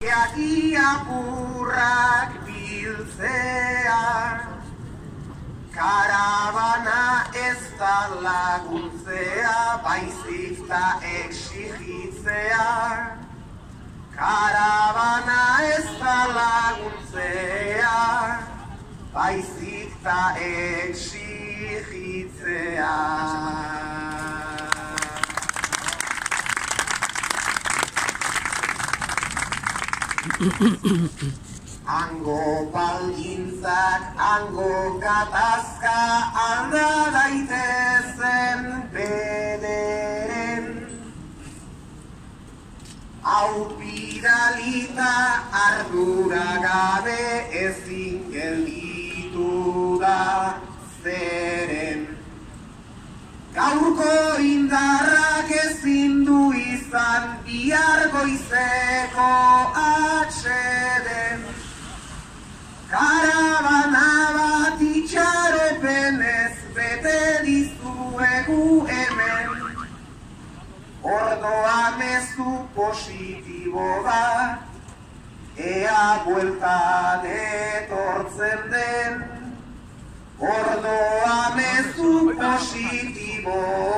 Iapurrak biltzea, karabana ez da laguntzea, baizik da exigitzea. Karabana ez da laguntzea, baizik da exigitzea. Hango baldintzak, hango gatazka, alda daitezen bederen. Hau bidalita ardura gabe ezin gelditu da zeren. Gaurko indarrak ezin du izan bihar goizeko atxeden. Karabana bat itxaropenez bete dizuegu hemen. Ordoa mezu positibo bat, ea bueltan etortzen den. Ordoa mezu positibo